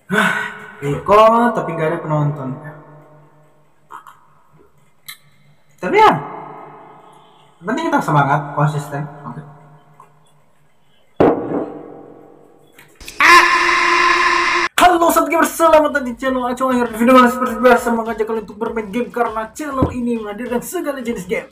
Eko tapi nggak ada penonton. Tapi ya, penting kita semangat, konsisten. Oke. Halo sobat gamer, selamat datang di channel Aco. Akhir video kali seperti biasa mengajak kalian untuk bermain game karena channel ini menghadirkan segala jenis game.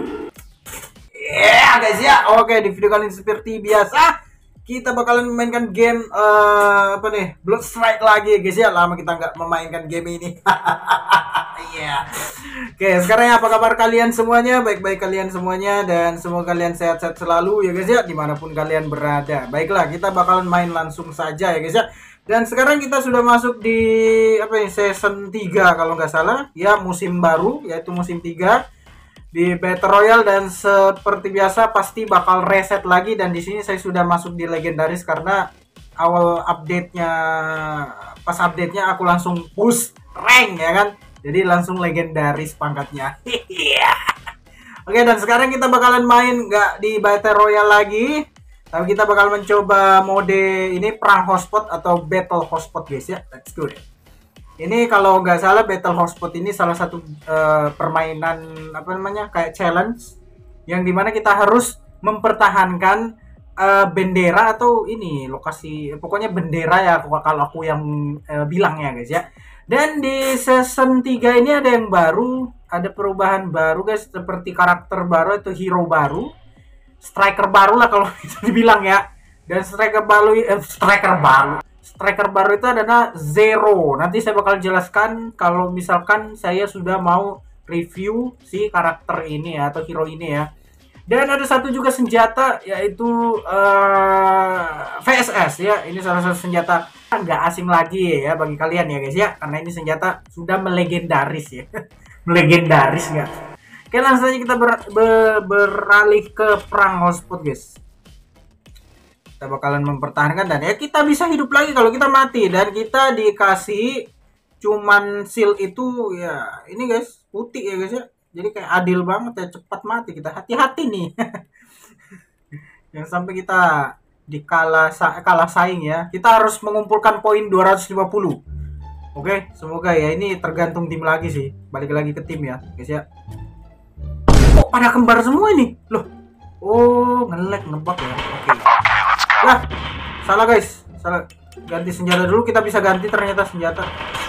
Guys ya, oke di video kali ini seperti biasa kita bakalan memainkan game apa nih, Blood Strike lagi guys ya. Lama kita nggak memainkan game ini. Iya. Oke, sekarang apa kabar kalian semuanya? Baik-baik kalian semuanya dan semoga kalian sehat-sehat selalu ya guys ya, dimanapun kalian berada. Baiklah, kita bakalan main langsung saja ya guys ya. Dan sekarang kita sudah masuk di apa nih, season 3 kalau nggak salah ya, musim baru yaitu musim 3 di Battle Royale, dan seperti biasa pasti bakal reset lagi. Dan di sini saya sudah masuk di legendaris karena awal update-nya, pas update-nya aku langsung push rank ya kan. Jadi langsung legendaris pangkatnya. Oke, dan sekarang kita bakalan main nggak di Battle Royale lagi, tapi kita bakal mencoba mode ini, perang hotspot atau battle hotspot guys ya. Let's go deh. Ini kalau nggak salah battle hotspot ini salah satu permainan apa namanya, kayak challenge yang dimana kita harus mempertahankan bendera atau ini lokasi, pokoknya bendera ya kalau aku yang bilang ya guys ya. Dan di season 3 ini ada yang baru, ada perubahan baru guys, seperti karakter baru atau hero baru, striker baru lah kalau bisa dibilang ya. Dan striker baru itu adalah Zero. Nanti saya bakal jelaskan kalau misalkan saya sudah mau review si karakter ini ya, atau hero ini ya. Dan ada satu juga senjata yaitu VSS ya. Ini salah satu senjata nggak asing lagi ya bagi kalian ya guys ya, karena ini senjata sudah melegendaris ya. Melegendaris nggak? Oke, langsung saja kita beralih ke perang hotspot guys. Kita bakalan mempertahankan dan ya kita bisa hidup lagi kalau kita mati, dan kita dikasih cuman shield itu ya ini guys, putih ya guys ya. Jadi kayak adil banget ya, cepat mati kita, hati-hati nih. Yang sampai kita kalah saing ya. Kita harus mengumpulkan poin 250. Oke, semoga ya, ini tergantung tim lagi sih. Balik lagi ke tim ya guys ya. Kok pada kembar semua ini? Loh. Oh, nge-lag nebak ya. Oke. Lah, salah guys. Salah. Ganti senjata dulu, kita bisa ganti ternyata senjata.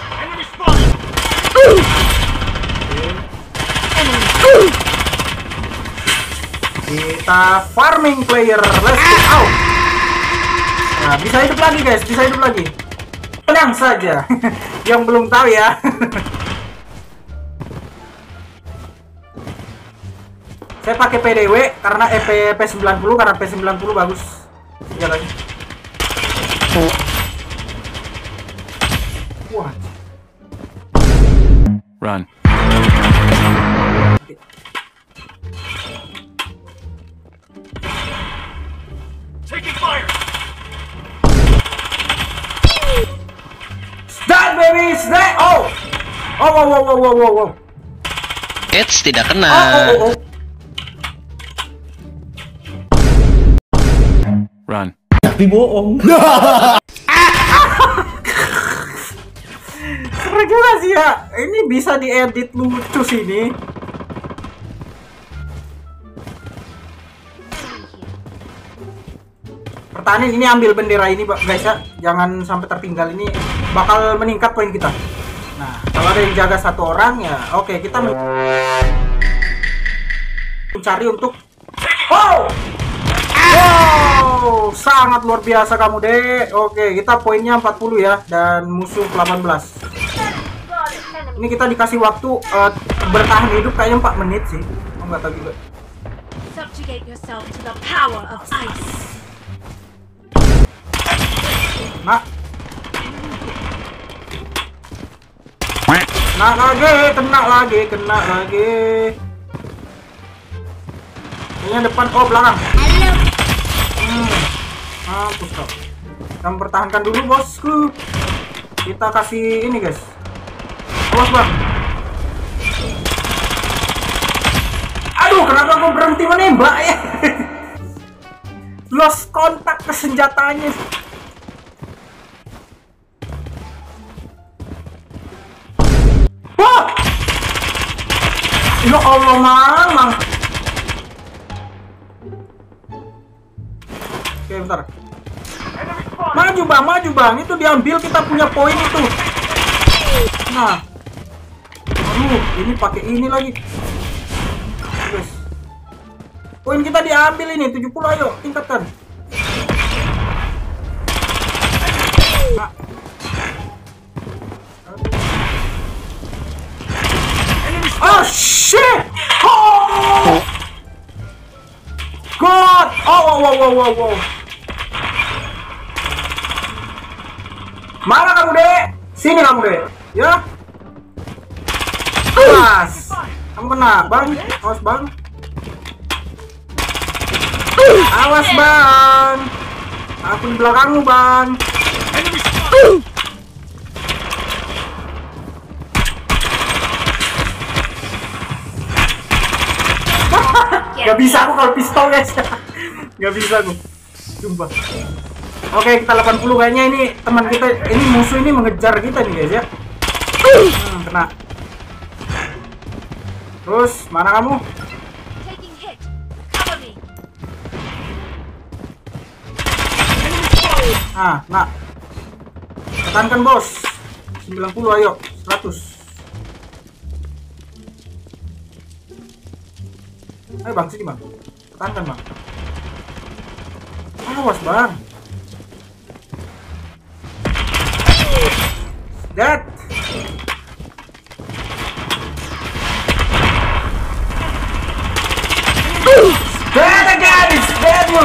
Kita farming player, let's go out. Nah, bisa hidup lagi guys, bisa hidup lagi. Tenang saja. Yang belum tahu ya. Saya pakai PDW karena P90, karena P90 bagus. Ya lagi. Wah. Run. Taking fire. That baby, that. Oh. Oh. Eits, tidak kena. Oh. Run. Tapi bohong. Keren juga sih ya. Ini bisa diedit lucu sini. Pertahanin ini, ambil bendera ini guys ya. Jangan sampai tertinggal, ini bakal meningkat poin kita. Nah, kalau ada yang jaga satu orang ya, oke, kita mencari untuk wow, sangat luar biasa kamu deh. Oke, kita poinnya 40 ya, dan musuh 18. Ini kita dikasih waktu bertahan hidup kayaknya 4 menit sih. Enggak tahu juga. Subjugate yourself to the power of ice. Nah lagi, kena lagi. Kayaknya depan, oh belakang. Mampus kau. Kita mempertahankan dulu bosku. Kita kasih ini guys. Awas bang. Aduh, kenapa aku berhenti menembak ya? Lost kontak ke senjatanya. Mang. Oke, bentar. Maju bang, itu diambil kita punya poin itu. Nah, aduh, ini pakai ini lagi. Guys, poin kita diambil ini 70, ayo tingkatkan. Nah. Oh shit! Oh! God! Wow. Mana kamu, Dek? Sini kamu, Dek. Ya. Awas. Kamu kena, Bang. Awas, Bang. Awas, Bang. Aku di belakangmu, Bang. Gak bisa aku kalau pistol, guys. Gak bisa aku. Sumpah. Oke, kita 80 kayaknya ini teman kita, ini musuh ini mengejar kita nih, guys ya. Kena. Terus, mana kamu? Taking hit. Cover me. Nah. Tekankan, bos. 90, ayo. 100. Ayo bang, sini bang. Tekankan bang. Awas bang. Dead. Dead again, it's dead you.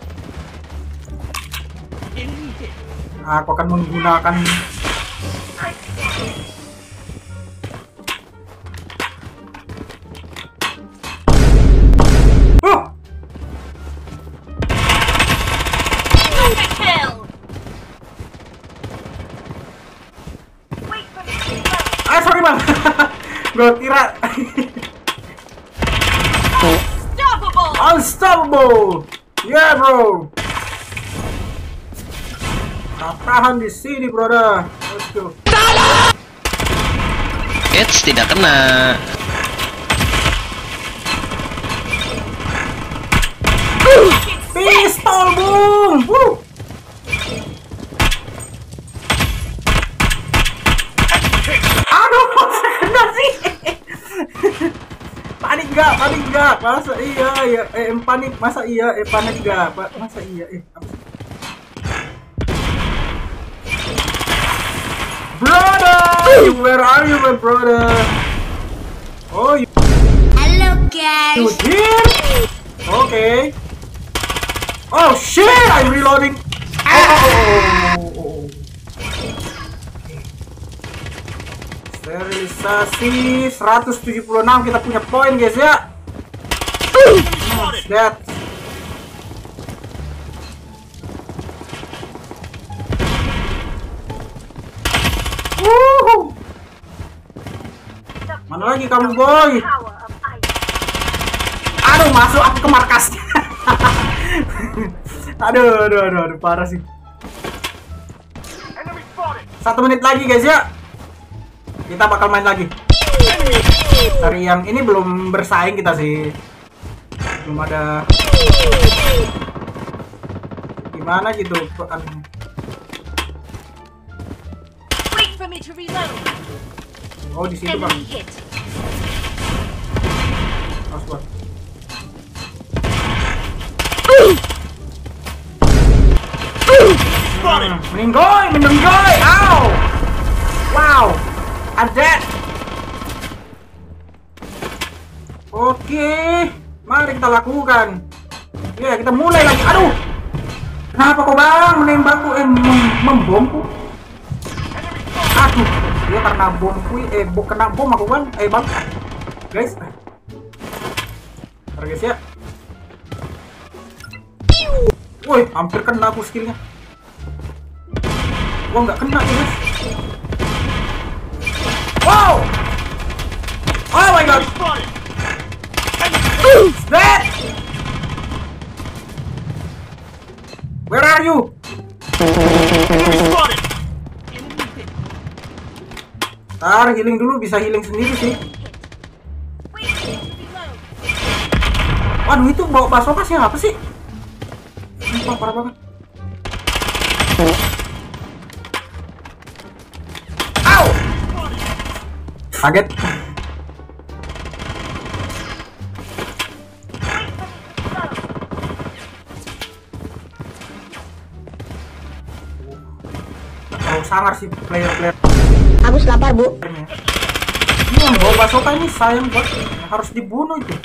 Aku akan menggunakan sorry bang. Gue kira Unstoppable. Yeah bro. Tahan di sini brother. Let's go. Eits, tidak kena. Pistol boom. Aduh, masa kena sih. Panik gak? Masa iya, panik, masa iya, panik gak? Masa iya, apa sih? Brother! Where are you, my brother? Oh, you... Hello, guys. You here? Okay. Oh, shit! I'm reloading. Oh. Sterilisasi 176, kita punya poin guys ya. Dead. Mana lagi kamu boy? Aduh, masuk aku ke markasnya. aduh, parah sih. 1 menit lagi guys ya. Kita bakal main lagi. Dari yang ini belum bersaing kita sih. Belum ada. Gimana gitu? Wait for me to reload. Oh, di situ bang. Enemy hit. Awas. Meninggoy. Ow. Wow. I'm dead. Oke, mari kita lakukan. Ya, kita mulai lagi. Aduh. Kenapa kok bang menembakku, membomku? Aduh, dia karena bomku, kena bom aku bang. Bang, guys. Ntar guys ya. Woi, hampir kena aku skillnya. Wah, nggak kena ya guys. Wow! Oh my god! Dead! Where are you? Ntar healing dulu, bisa healing sendiri sih. Wait for me to reload. Waduh, itu bawa basoka siapa sih? Sumpah, parah banget. Au! Kaget. Terlalu sangar sih player-player. Agus lapar, Bu. Ini yang bawa basoka ini sayang banget, harus dibunuh itu.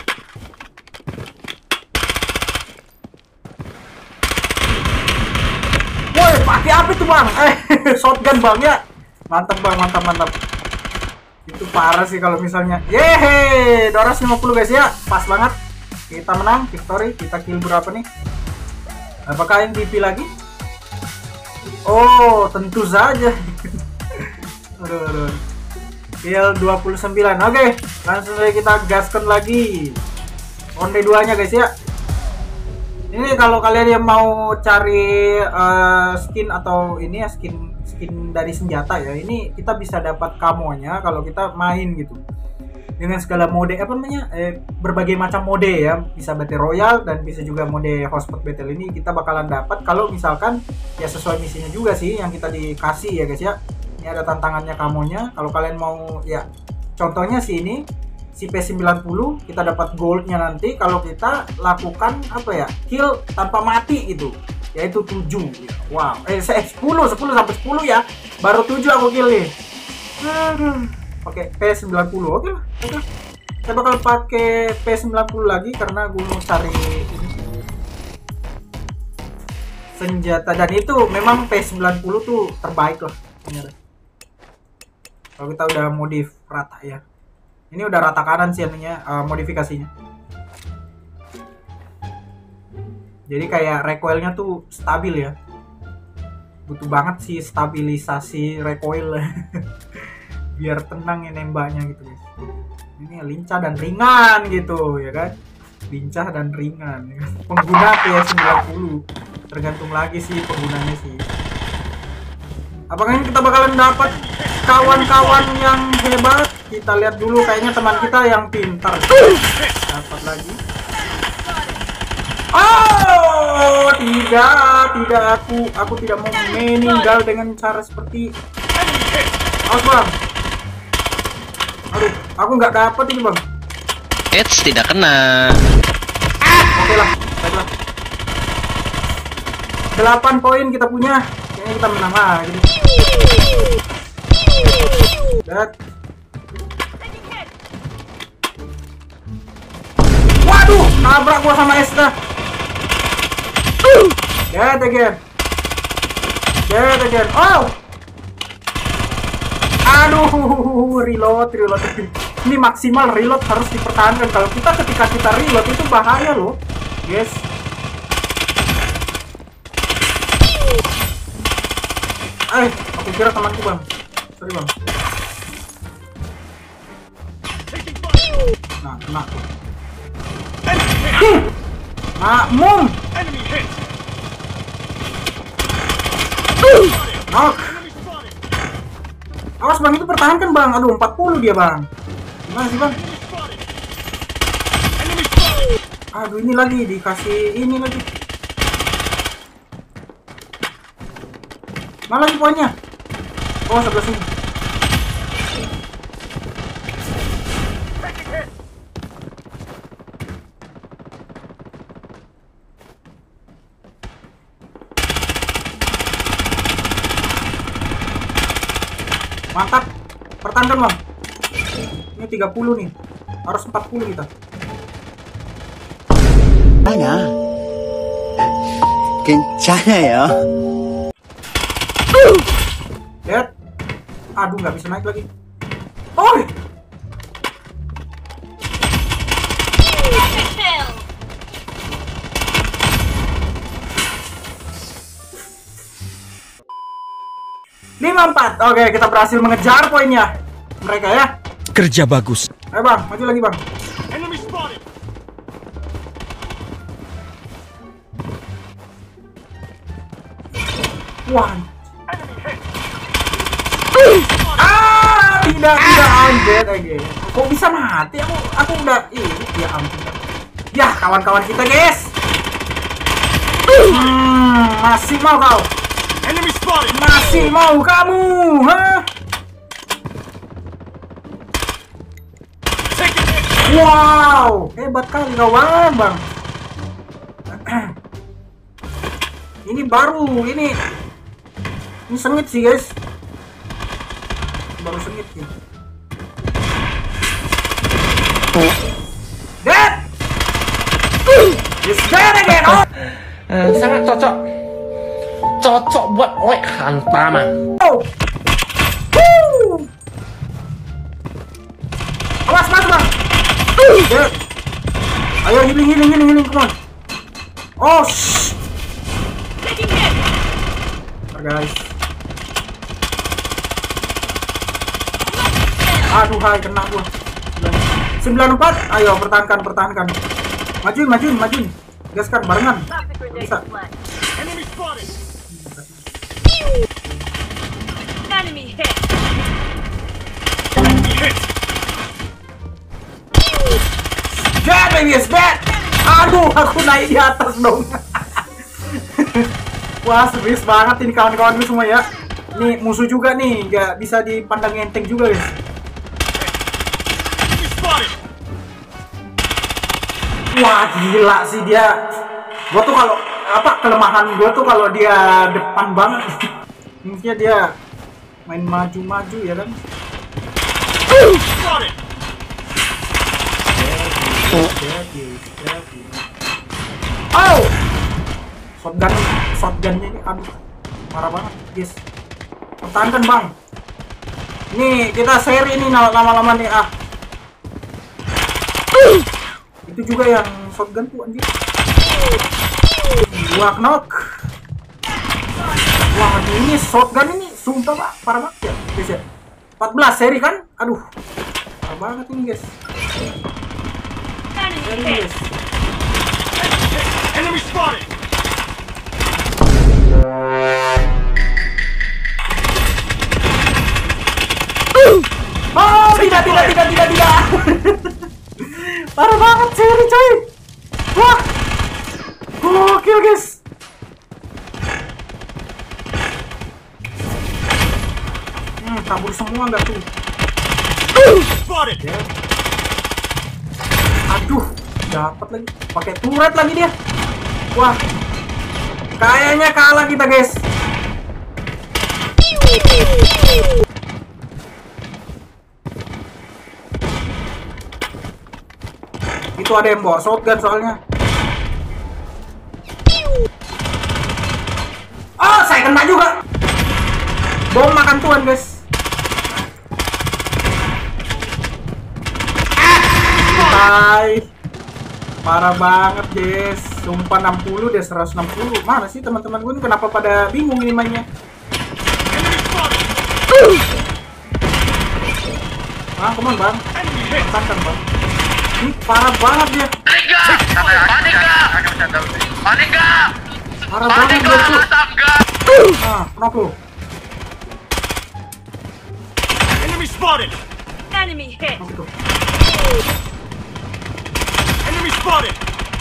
Woi, pakai apa tuh bang? Shotgun bang ya. Mantap bang, mantap. Itu parah sih kalau misalnya. Yeay, 250 guys ya, pas banget. Kita menang, victory. Kita kill berapa nih? Apakah MVP lagi? Oh, tentu saja. Aduh. Kill 29. Oke, langsung saja kita gaskan lagi. Ronde 2-nya guys ya. Ini kalau kalian yang mau cari skin atau ini ya, skin dari senjata ya, ini kita bisa dapat kamonya kalau kita main gitu. Dengan segala mode apa namanya? Berbagai macam mode ya. Bisa battle royale dan bisa juga mode hotspot battle. Ini kita bakalan dapat kalau misalkan ya sesuai misinya juga sih yang kita dikasih ya guys ya. Ini ada tantangannya kamonya. Kalau kalian mau ya, contohnya sih ini si P90 kita dapat goldnya nanti kalau kita lakukan apa ya, kill tanpa mati gitu, yaitu 7 ya. Wow, 10 sampai 10 ya, baru 7 aku kill nih. Pakai P90. Oke lah. Saya bakal pakai P90 lagi karena gue mau cari ini senjata, dan itu memang P90 tuh terbaik lah ternyata. Kalau kita udah modif rata ya. Ini udah rata kanan sih anunya, modifikasinya. Jadi kayak recoilnya tuh stabil ya. Butuh banget sih stabilisasi recoil. Biar tenang ya nembaknya gitu guys. Ini lincah dan ringan gitu ya kan. Lincah dan ringan ya. Pengguna PS90 tergantung lagi sih penggunanya sih. Apakah ini kita bakalan dapat kawan-kawan yang hebat? Kita lihat dulu, kayaknya teman kita yang pintar. Dapat lagi. Oh, tidak, aku tidak mau meninggal dengan cara seperti. Awas bang. Aduh, aku nggak dapat ini bang. Eits, tidak kena. Oke lah, baiklah. 8 poin kita punya. Kayaknya kita menang lagi. Lihat. Waduh, nabrak gua sama Esta. Dead again. Oh. Aduh, reload. Ini maksimal reload harus dipertahankan. Kalau ketika kita reload itu bahaya loh, guys. Aku kira temanku bang. Sorry bang. Nah, kena tuh. Makmum. Knock. Awas bang, itu pertahankan bang. Aduh, 40 dia bang. Gimana sih bang? Aduh, ini lagi dikasih ini lagi. Mana lagi poinnya? Oh, sebelah sini. Mantap. Pertahankan bang. Ini 30 nih. Harus 40 kita. Mana? Kencana ya. Lihat. Aduh, nggak bisa naik lagi. Oh. Lima 4. Oke, kita berhasil mengejar poinnya mereka ya. Kerja bagus. Ayo bang, maju lagi bang. Wah. Tidak anjir lagi. Kok bisa mati? Aku udah ini ya ampun. Ya, kawan-kawan kita, guys. Masih mau kau? Masih mau kamu? Hah? Wow, hebat kali kawan, Bang. Ini baru, ini sengit sih, guys. Baru sengit sih. Dead. Is dead again. Oh. Sangat cocok buat Oi Hantama. Oh. Woo. Awas, Bang. Dead. Ayo healing, come on. Oh, shh. Guys. Aduh, hai, kena gua. 94. Ayo, pertahankan. Majuin. Gaskan barengan. Bisa. Enemy hit. Dead, baby, is dead. Aduh, aku naik di atas dong. Wah, serius banget ini kawan-kawan semua ya. Ini musuh juga nih, nggak bisa dipandang enteng juga, guys. Wah, gila sih dia. Gua tuh kalau kelemahan gua tuh kalau dia depan banget. Mungkin dia main maju-maju ya kan. Oh, shotgunnya ini aduh parah banget, guys. Pertahankan, Bang. Nih kita seri nih lama-lama nih ah. Itu juga yang shotgun tuh anjir. Wah, knock. Wah, ini shotgun ini sumpah Pak, parah banget ya, guys ya. 14 seri kan? Aduh. Parah banget ini, guys. Seri, guys. Enemy spotted. Oh, tidak. Parah banget seri, coy. Wah. Gokil, guys. Kabur semua enggak tuh. Spotted. Aduh, dapat lagi. Pakai turret lagi dia. Wah. Kayaknya kalah kita, guys. Itu ada yang bawa shotgun soalnya. Oh, saya kena juga. Bom makan tuan, guys. Bye. Parah banget, guys. Sumpah 60 dia 160. Mana sih teman-teman gue ini kenapa pada bingung ini mainnya? Come on, Bang. Pertahankan, Bang. Ini parah banget dia. Panika. Parah banget dia tuh. Knock lu. Enemy spotted. Enemy hit. Enemy spotted.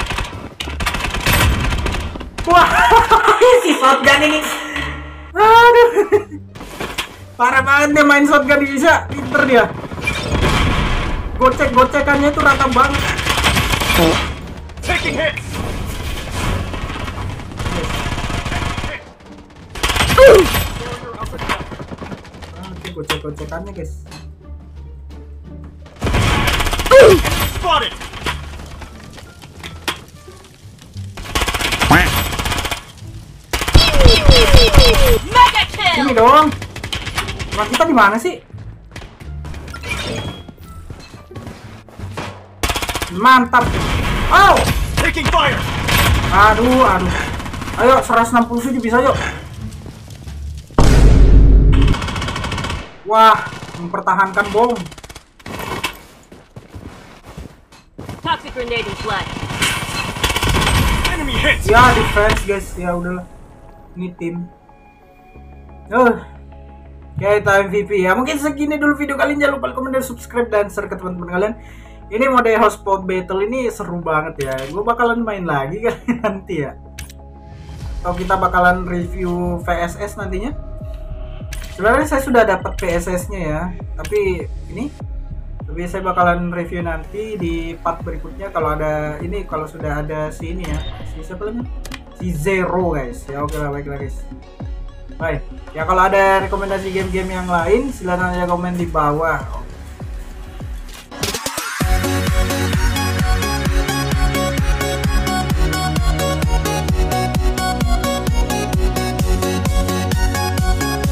Wah, si shotgun ini. Aduh. Parah banget dia main shotgun bisa. Pinter dia. Gocek-gocekannya itu rata banget. Taking hits. Oke, gocek-gocekannya, guys. Spotted. Mega kill. Ini dong. Orang kita di mana sih? Mantap. Oh. Taking fire. Aduh. Ayo 167 bisa yuk. Wah, mempertahankan bom. Toxic grenade in flight. Enemy hits. Ya defense, guys. Ya udahlah. Ini tim. Kita MVP ya. Mungkin segini dulu video kali ini. Jangan lupa komen dan subscribe dan share ke teman-teman kalian Ini mode hotspot battle ini seru banget ya. Gue bakalan main lagi kan nanti ya. Atau kita bakalan review VSS nantinya. Sebenarnya saya sudah dapat VSS-nya ya. Tapi saya bakalan review nanti di part berikutnya kalau ada ini, kalau sudah ada si ini ya. Si siapa namanya? Si Zero guys. Ya oke lah, baiklah guys. Baik. Ya kalau ada rekomendasi game-game yang lain silahkan aja komen di bawah.